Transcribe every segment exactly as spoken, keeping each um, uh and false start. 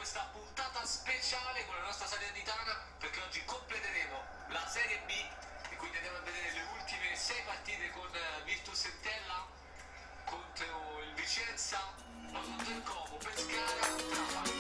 questa puntata speciale con la nostra Salernitana, perché oggi completeremo la Serie B e quindi andiamo a vedere le ultime sei partite con Virtus Entella contro il Vicenza, contro il Como, Pescara, Trapani.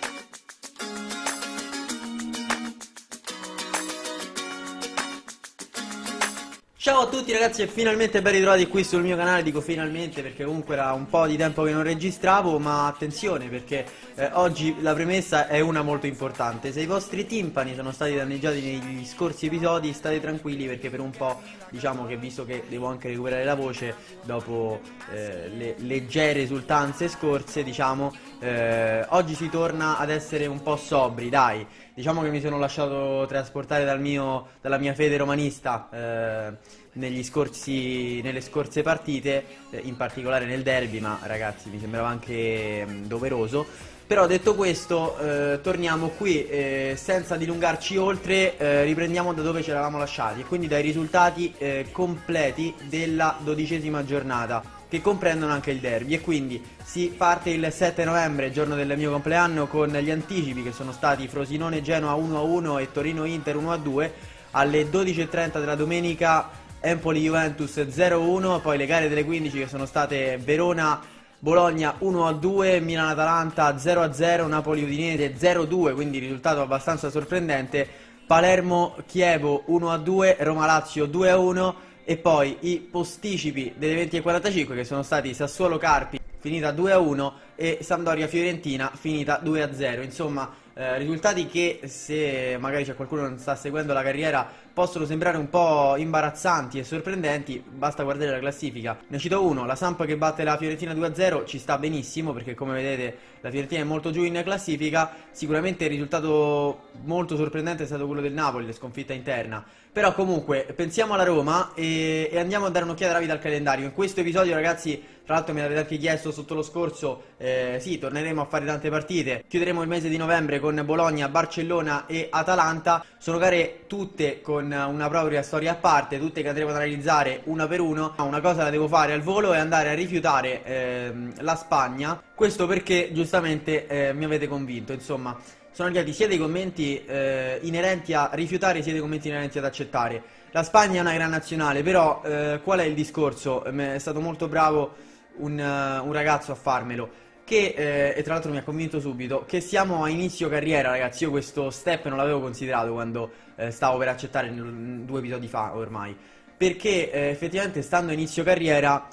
Ciao a tutti ragazzi e finalmente ben ritrovati qui sul mio canale. Dico finalmente perché comunque era un po' di tempo che non registravo, ma attenzione perché eh, oggi la premessa è una molto importante. Se i vostri timpani sono stati danneggiati negli scorsi episodi, state tranquilli perché per un po', diciamo che visto che devo anche recuperare la voce dopo eh, le leggere esultanze scorse, diciamo eh, oggi si torna ad essere un po' sobri, dai. Diciamo che mi sono lasciato trasportare dal mio, dalla mia fede romanista eh, negli scorsi, nelle scorse partite, eh, in particolare nel derby, ma ragazzi mi sembrava anche mh, doveroso. Però detto questo, eh, torniamo qui eh, senza dilungarci oltre, eh, riprendiamo da dove ci eravamo lasciati e quindi dai risultati eh, completi della dodicesima giornata, che comprendono anche il derby. E quindi si parte il sette novembre, giorno del mio compleanno, con gli anticipi che sono stati Frosinone-Genoa uno a uno e Torino-Inter uno a due. Alle dodici e trenta della domenica Empoli-Juventus zero a uno, poi le gare delle quindici che sono state Verona-Bologna uno a due, Milan-Atalanta zero a zero, Napoli-Udinese zero a due, quindi risultato abbastanza sorprendente, Palermo-Chievo uno a due, Roma-Lazio due a uno. E poi i posticipi delle venti e quarantacinque che sono stati Sassuolo-Carpi finita due a uno e Sampdoria-Fiorentina finita due a zero. Insomma eh, risultati che, se magari c'è qualcuno che non sta seguendo la carriera, possono sembrare un po' imbarazzanti e sorprendenti. Basta guardare la classifica. Ne cito uno: la Samp che batte la Fiorentina due a zero, ci sta benissimo perché come vedete la Fiorentina è molto giù in classifica. Sicuramente il risultato molto sorprendente è stato quello del Napoli, la sconfitta interna. Però comunque pensiamo alla Roma e, e andiamo a dare un'occhiata rapida al calendario. In questo episodio ragazzi, tra l'altro me l'avete anche chiesto sotto lo scorso, eh, sì, torneremo a fare tante partite. Chiuderemo il mese di novembre con Bologna, Barcellona e Atalanta. Sono gare tutte con una propria storia a parte, tutte che andremo ad analizzare una per uno. Una cosa la devo fare al volo e andare a rifiutare ehm, la Spagna. Questo perché giustamente eh, mi avete convinto, insomma. Sono arrivati sia dei commenti eh, inerenti a rifiutare sia dei commenti inerenti ad accettare. La Spagna è una gran nazionale, però eh, qual è il discorso? È stato molto bravo un, uh, un ragazzo a farmelo, che, eh, e tra l'altro mi ha convinto subito, che siamo a inizio carriera ragazzi. Io questo step non l'avevo considerato quando eh, stavo per accettare due episodi fa ormai, perché eh, effettivamente stando a inizio carriera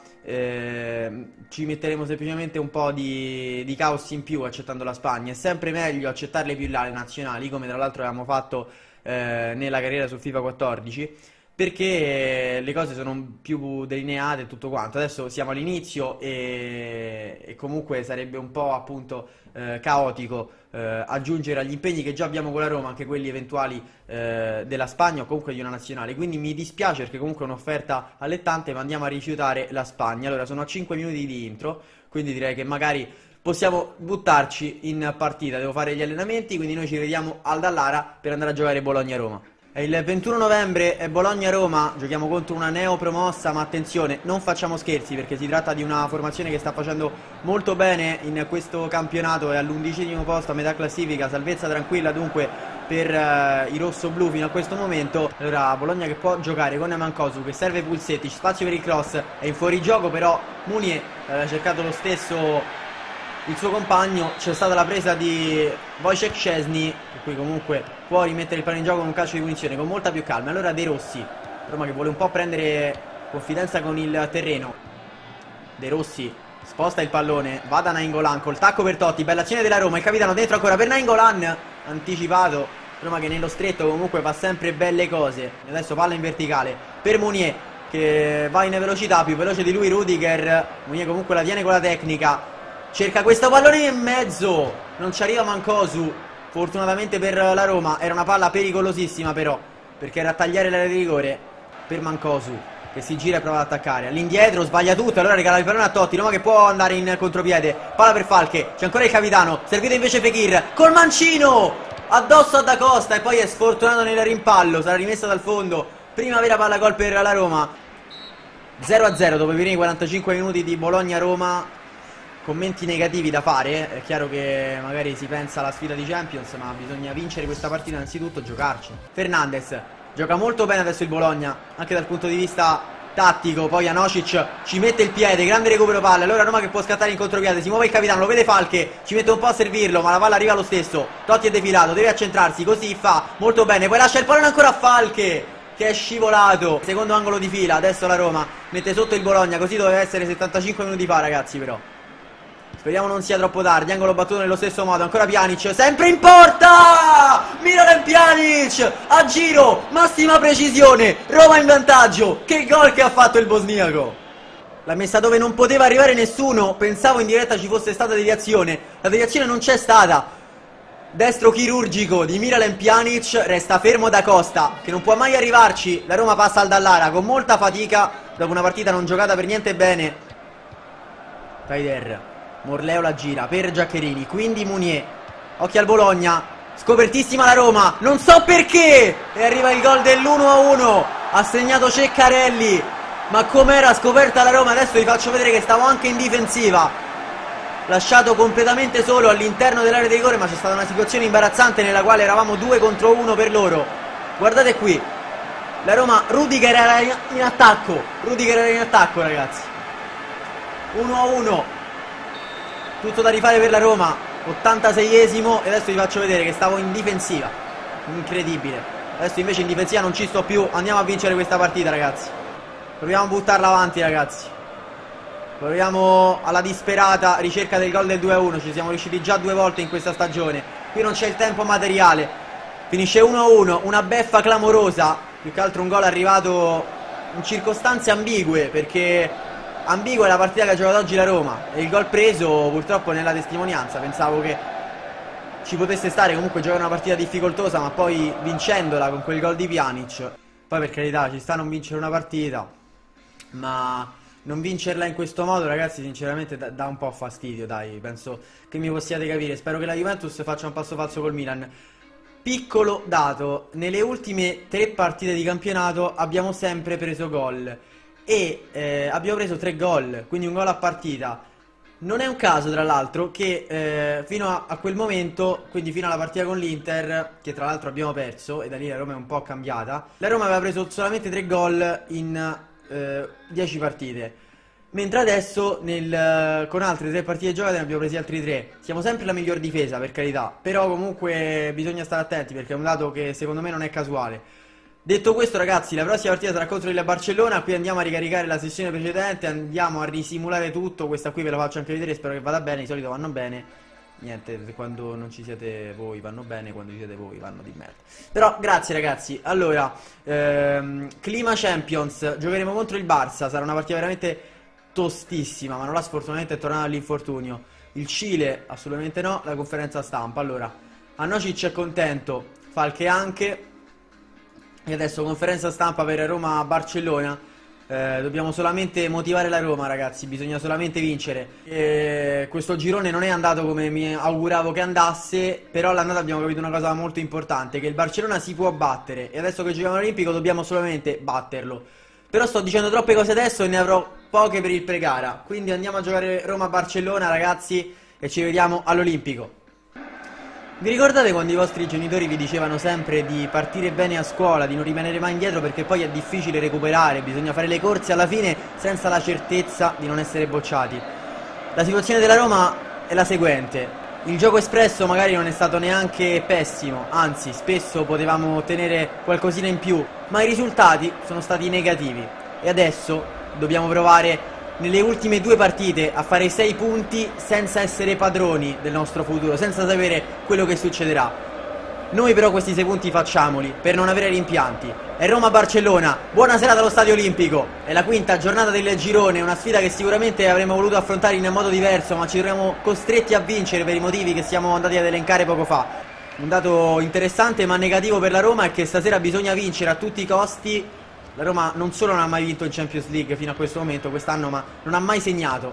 Eh, ci metteremo semplicemente un po' di, di caos in più accettando la Spagna. È sempre meglio accettarle più là le nazionali, come tra l'altro avevamo fatto eh, nella carriera su FIFA quattordici, perché le cose sono più delineate e tutto quanto. Adesso siamo all'inizio e, e comunque sarebbe un po' appunto eh, caotico eh, aggiungere agli impegni che già abbiamo con la Roma anche quelli eventuali eh, della Spagna o comunque di una nazionale. Quindi mi dispiace perché comunque è un'offerta allettante, ma andiamo a rifiutare la Spagna. Allora sono a cinque minuti di intro, quindi direi che magari possiamo buttarci in partita. Devo fare gli allenamenti, quindi noi ci vediamo al Dallara per andare a giocare Bologna-Roma. È il ventuno novembre, è Bologna-Roma, giochiamo contro una neopromossa, ma attenzione, non facciamo scherzi perché si tratta di una formazione che sta facendo molto bene in questo campionato, è all'undicesimo posto a metà classifica, salvezza tranquilla dunque per uh, i rossoblù fino a questo momento. Allora Bologna che può giocare con Mancosu che serve Pulsetic, spazio per il cross, è in fuorigioco però Mounier aveva cercato lo stesso il suo compagno. C'è stata la presa di Wojciech Szczesny, per cui comunque può rimettere il pallone in gioco con un calcio di punizione con molta più calma. Allora De Rossi, Roma che vuole un po' prendere confidenza con il terreno. De Rossi sposta il pallone, va da Nainggolan col tacco per Totti, bella azione della Roma, il capitano dentro ancora per Nainggolan, anticipato. Roma che nello stretto comunque fa sempre belle cose. E adesso palla in verticale per Mounier che va in velocità, più veloce di lui Rudiger. Mounier comunque la tiene con la tecnica, cerca questo pallone in mezzo, non ci arriva Mancosu. Fortunatamente per la Roma era una palla pericolosissima però, perché era a tagliare l'area di rigore per Mancosu che si gira e prova ad attaccare. All'indietro sbaglia tutto, allora regala il pallone a Totti. Roma che può andare in contropiede, palla per Falche, c'è ancora il capitano, servito invece Fekir col mancino addosso a Da Costa e poi è sfortunato nel rimpallo, sarà rimessa dal fondo. Prima vera palla gol per la Roma. Zero a zero dopo i primi quarantacinque minuti di Bologna-Roma, commenti negativi da fare. È chiaro che magari si pensa alla sfida di Champions, ma bisogna vincere questa partita, innanzitutto giocarci. Fernandes gioca molto bene adesso il Bologna, anche dal punto di vista tattico. Poi Anocic ci mette il piede, grande recupero palla. Allora Roma che può scattare in contropiede, si muove il capitano, lo vede Falche, ci mette un po' a servirlo, ma la palla arriva lo stesso. Totti è defilato, deve accentrarsi, così fa molto bene. Poi lascia il pallone ancora a Falche, che è scivolato. Secondo angolo di fila, adesso la Roma mette sotto il Bologna. Così doveva essere settantacinque minuti fa, ragazzi, però speriamo non sia troppo tardi. Angolo battuto nello stesso modo, ancora Pjanic, sempre in porta! Miralem Pjanic, a giro, massima precisione, Roma in vantaggio. Che gol che ha fatto il bosniaco! L'ha messa dove non poteva arrivare nessuno. Pensavo in diretta ci fosse stata deviazione, la deviazione non c'è stata. Destro chirurgico di Miralem Pjanic, resta fermo da Costa, che non può mai arrivarci. La Roma passa al Dallara con molta fatica, dopo una partita non giocata per niente bene. Taider, Morleo la gira per Giaccherini, quindi Munier. Occhio al Bologna, scopertissima la Roma, non so perché, e arriva il gol dell'uno a uno. Ha segnato Ceccarelli, ma com'era scoperta la Roma. Adesso vi faccio vedere che stavo anche in difensiva, lasciato completamente solo all'interno dell'area di rigore, ma c'è stata una situazione imbarazzante nella quale eravamo due contro uno per loro. Guardate qui, la Roma, Rudiger era in attacco, Rudiger era in attacco, ragazzi. uno a uno, tutto da rifare per la Roma, ottantaseiesimo, e adesso vi faccio vedere che stavo in difensiva. Incredibile. Adesso invece in difensiva non ci sto più. Andiamo a vincere questa partita, ragazzi. Proviamo a buttarla avanti, ragazzi. Proviamo alla disperata ricerca del gol del due a uno. Ci siamo riusciti già due volte in questa stagione. Qui non c'è il tempo materiale. Finisce uno a uno, una beffa clamorosa. Più che altro un gol arrivato in circostanze ambigue, perché ambigua è la partita che ha giocato oggi la Roma, e il gol preso purtroppo nella testimonianza. Pensavo che ci potesse stare comunque giocare una partita difficoltosa, ma poi vincendola con quel gol di Pjanic. Poi per carità ci sta a non vincere una partita, ma non vincerla in questo modo, ragazzi, sinceramente dà un po' fastidio, dai. Penso che mi possiate capire. Spero che la Juventus faccia un passo falso col Milan. Piccolo dato: nelle ultime tre partite di campionato abbiamo sempre preso gol, e eh, abbiamo preso tre gol, quindi un gol a partita. Non è un caso, tra l'altro, che eh, fino a, a quel momento, quindi fino alla partita con l'Inter, che tra l'altro abbiamo perso, e da lì la Roma è un po' cambiata, la Roma aveva preso solamente tre gol in eh, dieci partite, mentre adesso nel, con altre tre partite giocate ne abbiamo presi altri tre. Siamo sempre la miglior difesa, per carità, però comunque bisogna stare attenti, perché è un dato che secondo me non è casuale. Detto questo, ragazzi, la prossima partita sarà contro il Barcellona. Qui andiamo a ricaricare la sessione precedente, andiamo a risimulare tutto. Questa qui ve la faccio anche vedere, spero che vada bene. Di solito vanno bene. Niente, quando non ci siete voi vanno bene, quando ci siete voi vanno di merda. Però grazie, ragazzi. Allora, ehm, clima Champions, giocheremo contro il Barça. Sarà una partita veramente tostissima, ma non la sfortunatamente è tornato all'infortunio. Il Cile assolutamente no. La conferenza stampa. Allora, Anocic è contento, Falche anche. E adesso conferenza stampa per Roma-Barcellona. eh, Dobbiamo solamente motivare la Roma, ragazzi. Bisogna solamente vincere. e Questo girone non è andato come mi auguravo che andasse, però all'andata abbiamo capito una cosa molto importante: che il Barcellona si può battere, e adesso che giochiamo all'Olimpico dobbiamo solamente batterlo. Però sto dicendo troppe cose adesso e ne avrò poche per il pre-gara. Quindi andiamo a giocare Roma-Barcellona, ragazzi, e ci vediamo all'Olimpico. Vi ricordate quando i vostri genitori vi dicevano sempre di partire bene a scuola, di non rimanere mai indietro, perché poi è difficile recuperare, bisogna fare le corse alla fine senza la certezza di non essere bocciati? La situazione della Roma è la seguente: il gioco espresso magari non è stato neanche pessimo, anzi spesso potevamo ottenere qualcosina in più, ma i risultati sono stati negativi, e adesso dobbiamo provare nelle ultime due partite a fare sei punti senza essere padroni del nostro futuro, senza sapere quello che succederà. Noi però questi sei punti facciamoli per non avere rimpianti. È Roma-Barcellona, buona serata allo Stadio Olimpico. È la quinta giornata del girone, una sfida che sicuramente avremmo voluto affrontare in modo diverso, ma ci troviamo costretti a vincere per i motivi che siamo andati ad elencare poco fa. Un dato interessante ma negativo per la Roma è che stasera bisogna vincere a tutti i costi. La Roma non solo non ha mai vinto in Champions League fino a questo momento, quest'anno, ma non ha mai segnato.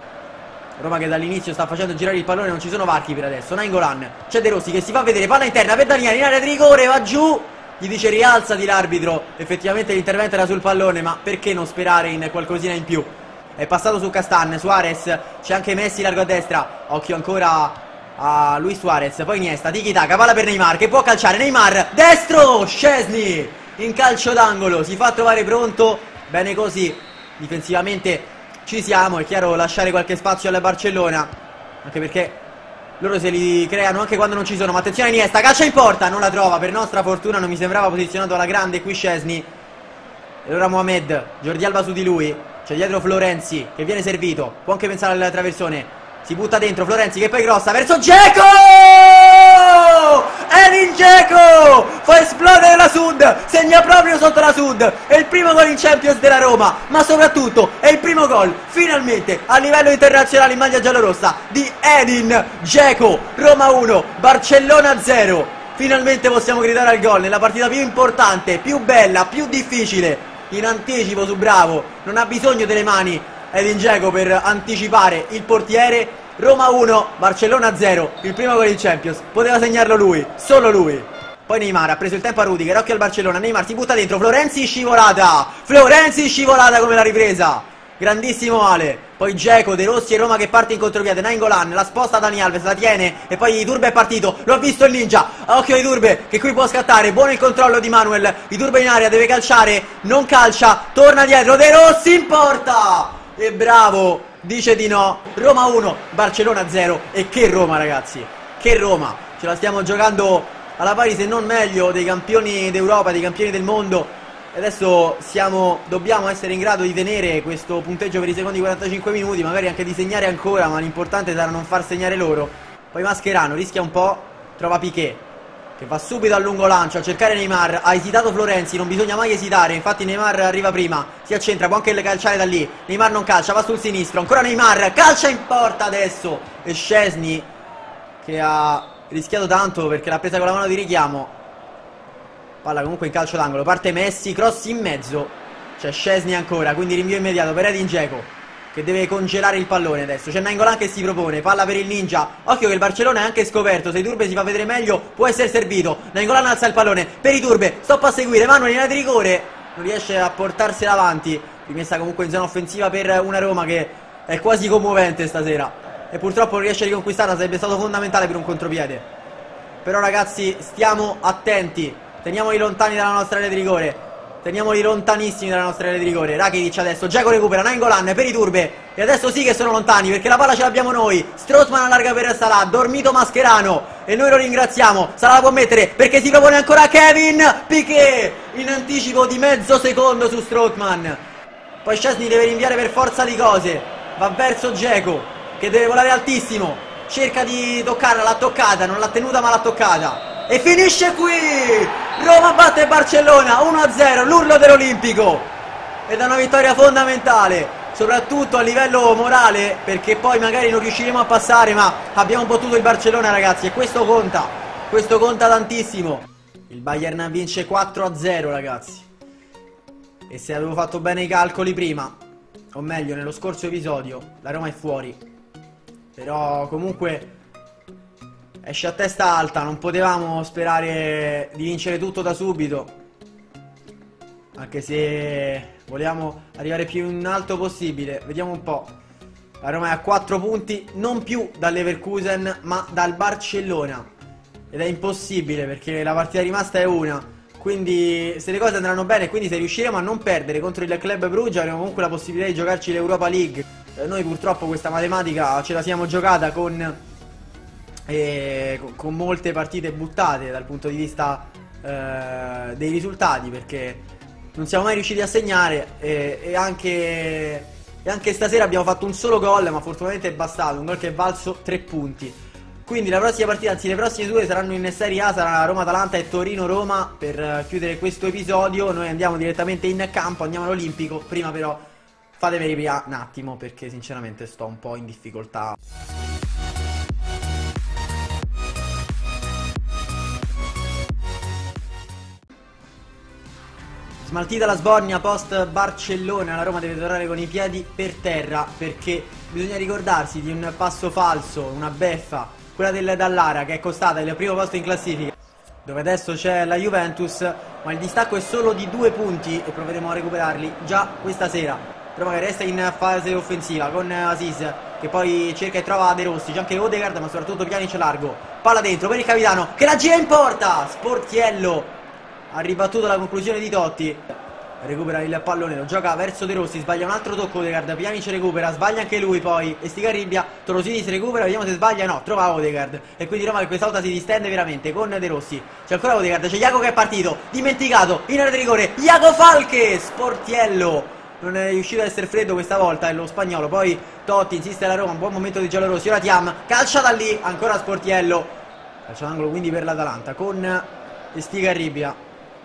Roma che dall'inizio sta facendo girare il pallone, non ci sono varchi per adesso. Nainggolan, c'è De Rossi che si fa vedere, palla interna per Daniele in area di rigore, va giù, gli dice rialzati l'arbitro. Effettivamente l'intervento era sul pallone, ma perché non sperare in qualcosina in più? è passato su Castan, Suarez, c'è anche Messi largo a destra, occhio ancora a Luis Suarez, poi Iniesta, tiki-taka, palla per Neymar che può calciare, Neymar, destro, Szczesny in calcio d'angolo, si fa trovare pronto, bene così, difensivamente ci siamo, è chiaro lasciare qualche spazio alla Barcellona, anche perché loro se li creano anche quando non ci sono, ma attenzione Iniesta, calcia in porta, non la trova, per nostra fortuna non mi sembrava posizionato alla grande qui Szczesny, e ora Mohamed, Jordi Alba su di lui, c'è dietro Florenzi che viene servito, può anche pensare alla traversone, si butta dentro Florenzi che poi crossa verso Dzeko! Edin Dzeko fa esplodere la Sud, segna proprio sotto la Sud, è il primo gol in Champions della Roma, ma soprattutto è il primo gol finalmente a livello internazionale in maglia giallorossa di Edin Dzeko. Roma uno, Barcellona zero, finalmente possiamo gridare al gol nella partita più importante, più bella, più difficile, in anticipo su Bravo, non ha bisogno delle mani Edin Dzeko per anticipare il portiere. Roma uno, Barcellona zero, il primo gol in Champions, poteva segnarlo lui, solo lui. Poi Neymar ha preso il tempo a Rudiger, occhio al Barcellona, Neymar si butta dentro, Florenzi scivolata, Florenzi scivolata come la ripresa, grandissimo Ale. Poi Dzeko, De Rossi e Roma che parte in contropiede, Nainggolan, la sposta Dani Alves, la tiene e poi Iturbe è partito, lo ha visto il ninja, occhio Iturbe che qui può scattare, buono il controllo di Manuel, Iturbe in area, deve calciare, non calcia, torna dietro, De Rossi in porta e Bravo dice di no. Roma uno, Barcellona zero, e che Roma ragazzi, che Roma, ce la stiamo giocando alla pari se non meglio dei campioni d'Europa, dei campioni del mondo. E adesso siamo, dobbiamo essere in grado di tenere questo punteggio per i secondi quarantacinque minuti, magari anche di segnare ancora, ma l'importante sarà non far segnare loro. Poi Mascherano rischia un po', trova Piqué che va subito al lungo lancio a cercare Neymar, ha esitato Florenzi, non bisogna mai esitare, infatti Neymar arriva prima, si accentra, può anche calciare da lì, Neymar non calcia, va sul sinistro, ancora Neymar, calcia in porta adesso, e Szczesny che ha rischiato tanto perché l'ha presa con la mano di richiamo, palla comunque in calcio d'angolo, parte Messi, cross in mezzo, c'è Szczesny ancora, quindi rinvio immediato per Edin Dzeko che deve congelare il pallone adesso, c'è Nainggolan che si propone, palla per il ninja, occhio che il Barcellona è anche scoperto, se Iturbe si fa vedere meglio può essere servito, Nainggolan alza il pallone per Iturbe, stoppa a seguire, Manuel in area di rigore, non riesce a portarsela avanti, rimessa comunque in zona offensiva per una Roma che è quasi commovente stasera, e purtroppo non riesce a riconquistarla, sarebbe stato fondamentale per un contropiede, però ragazzi stiamo attenti, teniamoli lontani dalla nostra area di rigore, teniamoli lontanissimi dalla nostra area di rigore. Rakitic adesso, Dzeko recupera, Nainggolan per Iturbe, e adesso sì che sono lontani perché la palla ce l'abbiamo noi. Strootman allarga per Salah, dormito Mascherano e noi lo ringraziamo. Salah la può mettere perché si propone ancora Kevin Piqué in anticipo di mezzo secondo su Strootman. Poi Szczesny deve rinviare per forza di cose, va verso Dzeko che deve volare altissimo, cerca di toccarla, l'ha toccata, non l'ha tenuta ma l'ha toccata. E finisce qui! Roma batte Barcellona uno a zero, l'urlo dell'Olimpico. Ed è una vittoria fondamentale, soprattutto a livello morale, perché poi magari non riusciremo a passare, ma abbiamo battuto il Barcellona ragazzi, e questo conta, questo conta tantissimo. Il Bayern vince quattro a zero ragazzi. E se avevo fatto bene i calcoli prima, o meglio nello scorso episodio, la Roma è fuori. Però comunque esce a testa alta, non potevamo sperare di vincere tutto da subito, anche se volevamo arrivare più in alto possibile. Vediamo un po', la Roma è a quattro punti, non più dal Leverkusen ma dal Barcellona, ed è impossibile perché la partita rimasta è una, quindi se le cose andranno bene, quindi se riusciremo a non perdere contro il Club Brugge avremo comunque la possibilità di giocarci l'Europa League. eh, noi purtroppo questa matematica ce la siamo giocata con E con molte partite buttate dal punto di vista eh, dei risultati, perché non siamo mai riusciti a segnare, e, e, anche, e anche stasera abbiamo fatto un solo gol, ma fortunatamente è bastato, un gol che è valso tre punti. Quindi la prossima partita, anzi le prossime due saranno in Serie A, sarà Roma-Atalanta e Torino-Roma per chiudere questo episodio. Noi andiamo direttamente in campo, andiamo all'Olimpico, prima però fatevi riprendere un attimo perché sinceramente sto un po' in difficoltà. Smaltita la sbornia post Barcellona, la Roma deve tornare con i piedi per terra perché bisogna ricordarsi di un passo falso, una beffa, quella del Dallara che è costata il primo posto in classifica, dove adesso c'è la Juventus, ma il distacco è solo di due punti e proveremo a recuperarli già questa sera. Roma che resta in fase offensiva con Aziz che poi cerca e trova De Rossi, c'è anche Odegaard ma soprattutto Pjanic largo, palla dentro per il capitano che la gira in porta, Sportiello ha ribattuto la conclusione di Totti, recupera il pallone, lo gioca verso De Rossi, sbaglia un altro tocco Odegaard, Pjanic recupera, sbaglia anche lui poi, Estigarribia, Torosidis recupera, vediamo se sbaglia, no, trova Odegaard e quindi Roma che questa volta si distende veramente con De Rossi, c'è ancora Odegaard, c'è Iago che è partito, dimenticato, in area di rigore, Iago Falche, Sportiello non è riuscito ad essere freddo questa volta, è lo spagnolo, poi Totti insiste alla Roma, un buon momento di giallorossi, ora Thiam, calcia da lì, ancora Sportiello, calcio d'angolo quindi per l'Atalanta con Estigarribia,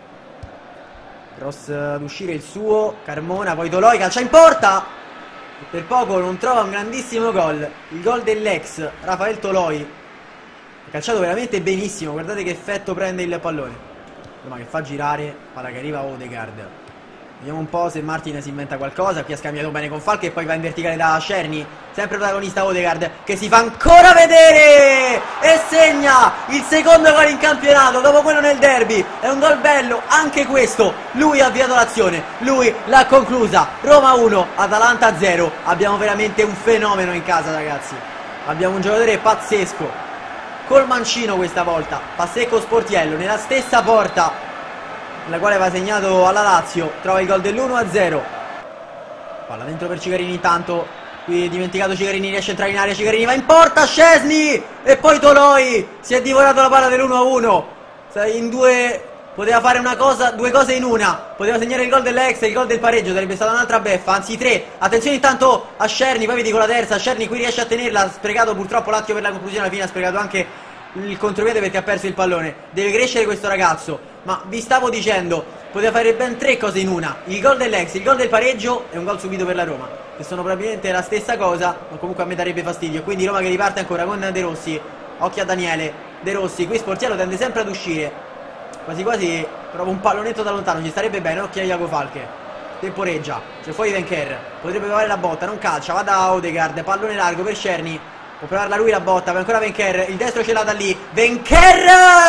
cross ad uscire il suo, Carmona, poi Toloi, calcia in porta e per poco non trova un grandissimo gol, il gol dell'ex Rafael Toloi, ha calciato veramente benissimo, guardate che effetto prende il pallone, Roma che fa girare, palla che arriva a Odegaard. Vediamo un po' se Martin si inventa qualcosa. Qui ha scambiato bene con Falche e poi va in verticale da Szczerny. Sempre protagonista Odegaard che si fa ancora vedere e segna il secondo gol in campionato dopo quello nel derby. È un gol bello anche questo. Lui ha avviato l'azione, lui l'ha conclusa. Roma uno, Atalanta zero. Abbiamo veramente un fenomeno in casa, ragazzi. Abbiamo un giocatore pazzesco, col mancino questa volta. Passecco Sportiello nella stessa porta la quale va segnato alla Lazio, trova il gol dell'uno a zero. Palla dentro per Cigarini intanto, qui dimenticato Cigarini, riesce a entrare in area, Cigarini va in porta, Szczesny e poi Toloi si è divorato la palla dell'uno a uno. In due poteva fare una cosa, due cose in una, poteva segnare il gol dell'ex e il gol del pareggio, sarebbe stata un'altra beffa, anzi tre. Attenzione intanto a Szczerny, poi vi dico la terza, Szczerny qui riesce a tenerla, ha sprecato purtroppo l'attimo per la conclusione, alla fine ha sprecato anche il contropiede perché ha perso il pallone. Deve crescere questo ragazzo, ma vi stavo dicendo, poteva fare ben tre cose in una, il gol dell'ex, il gol del pareggio e un gol subito per la Roma, che sono probabilmente la stessa cosa, ma comunque a me darebbe fastidio. Quindi Roma che riparte ancora con De Rossi, occhio a Daniele, De Rossi, qui Sportiello tende sempre ad uscire, quasi quasi prova un pallonetto da lontano, ci starebbe bene, occhio a Iago Falche, temporeggia, c'è fuori Venker, potrebbe provare la botta, non calcia, va da Odegaard, pallone largo per Szczerny, può provarla lui la botta, poi ancora Venker, il destro ce l'ha da lì, Venker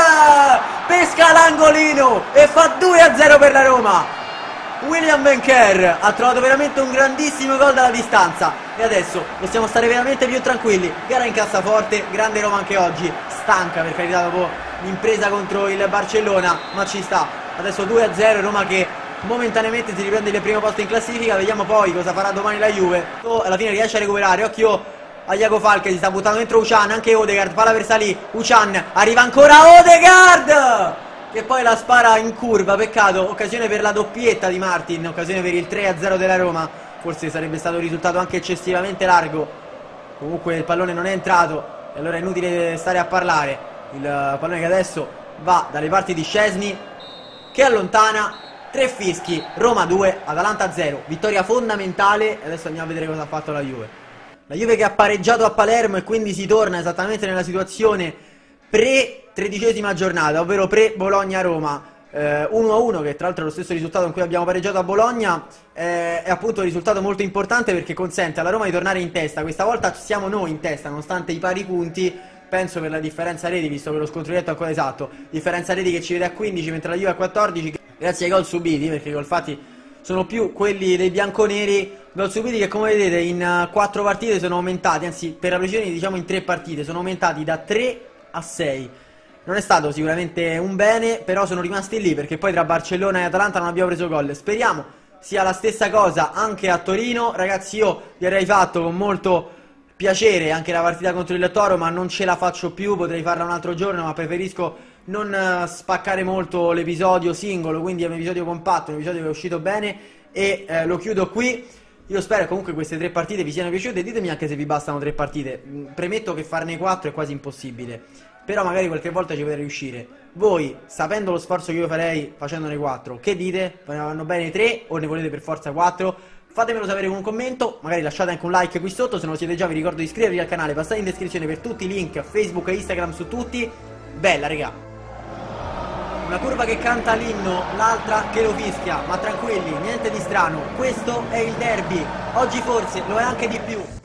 pesca l'angolino e fa due a zero per la Roma. William Venker ha trovato veramente un grandissimo gol dalla distanza e adesso possiamo stare veramente più tranquilli. Gara in cassaforte, grande Roma anche oggi, stanca per carità dopo l'impresa contro il Barcellona, ma ci sta. Adesso due a zero, Roma che momentaneamente si riprende il primo posto in classifica, vediamo poi cosa farà domani la Juve. Alla fine riesce a recuperare, occhio a Iago Falche, si sta buttando dentro Ucan, anche Odegaard, palla per Salì, Ucan, arriva ancora Odegaard che poi la spara in curva, peccato, occasione per la doppietta di Martin, occasione per il tre a zero della Roma, forse sarebbe stato un risultato anche eccessivamente largo, comunque il pallone non è entrato e allora è inutile stare a parlare, il pallone che adesso va dalle parti di Szczesny che allontana, tre fischi, Roma due, Atalanta zero, vittoria fondamentale. Adesso andiamo a vedere cosa ha fatto la Juve. La Juve che ha pareggiato a Palermo e quindi si torna esattamente nella situazione pre-tredicesima giornata, ovvero pre-Bologna-Roma, eh, uno a uno, che tra l'altro è lo stesso risultato in cui abbiamo pareggiato a Bologna, eh, è appunto un risultato molto importante perché consente alla Roma di tornare in testa. Questa volta siamo noi in testa, nonostante i pari punti, penso per la differenza reti, visto che lo scontro diretto è ancora esatto, differenza reti che ci vede a quindici mentre la Juve a quattordici, grazie ai gol subiti, perché i gol fatti sono più quelli dei bianconeri, gol subiti che come vedete in quattro partite sono aumentati, anzi per la precisione diciamo in tre partite, sono aumentati da tre a sei. Non è stato sicuramente un bene, però sono rimasti lì perché poi tra Barcellona e Atalanta non abbiamo preso gol. Speriamo sia la stessa cosa anche a Torino. Ragazzi, io vi avrei fatto con molto piacere anche la partita contro il Toro, ma non ce la faccio più, potrei farla un altro giorno, ma preferisco non spaccare molto l'episodio singolo, quindi è un episodio compatto, un episodio che è uscito bene e eh, lo chiudo qui. Io spero comunque queste tre partite vi siano piaciute, ditemi anche se vi bastano tre partite, premetto che farne quattro è quasi impossibile, però magari qualche volta ci potrei riuscire. Voi, sapendo lo sforzo che io farei facendone quattro, che dite? Vanno bene tre o ne volete per forza quattro? Fatemelo sapere con un commento, magari lasciate anche un like qui sotto, se non lo siete già vi ricordo di iscrivervi al canale, passate in descrizione per tutti i link, Facebook e Instagram su tutti. Bella regà! Una curva che canta l'inno, l'altra che lo fischia, ma tranquilli, niente di strano, questo è il derby, oggi forse lo è anche di più.